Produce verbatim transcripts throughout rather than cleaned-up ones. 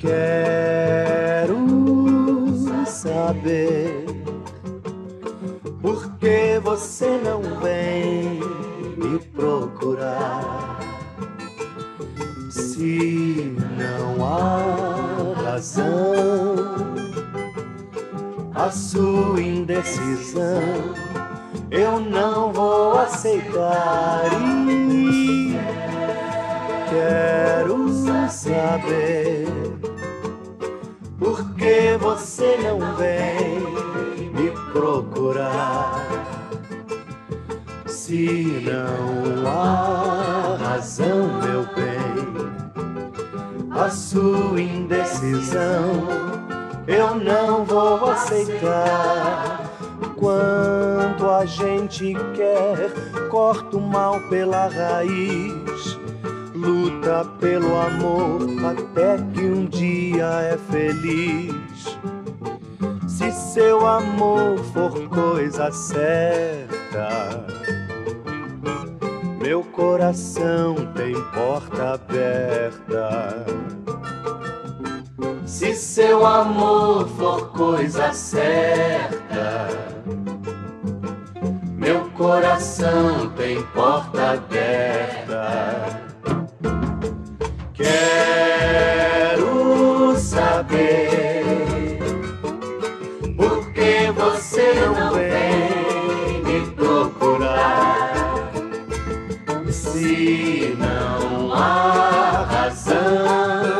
Quero saber por que você não vem me procurar. Se não há razão, a sua indecisão eu não vou aceitar. E quero saber por que você não vem me procurar. Se não há razão, meu bem, a sua indecisão eu não vou aceitar. Quando a gente quer, corta o mal pela raiz, luta pelo amor até que um dia é feliz. Se seu amor for coisa certa, meu coração tem porta aberta. Se seu amor for coisa certa, meu coração tem porta aberta. Quero saber por que você não vem me procurar. Se não há razão,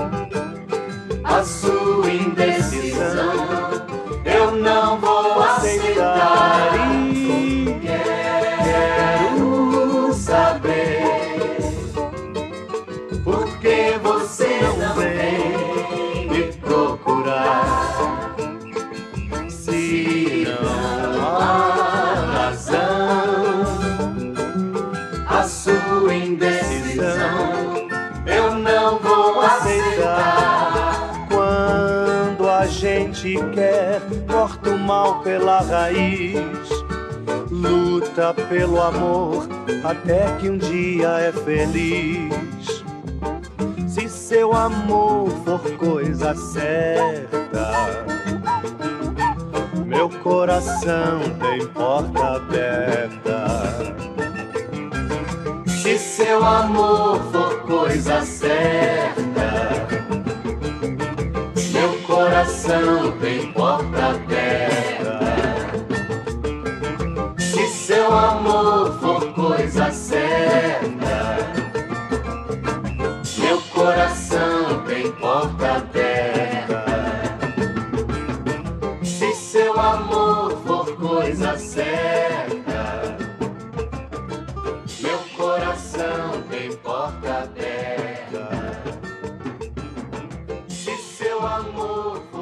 a sua indecisão eu não vou aceitar. E quero saber por que você não vem me procurar. Se não há razão, a sua indecisão eu não vou aceitar. Quando a gente quer, corta o mal pela raiz, luta pelo amor até que um dia é feliz. Se seu amor for coisa certa, meu coração tem porta aberta. Se seu amor for coisa certa, meu coração tem porta aberta. Se seu amor for coisa certa, meu coração tem porta aberta. Se seu amor for coisa certa, meu coração tem porta aberta. Se seu amor for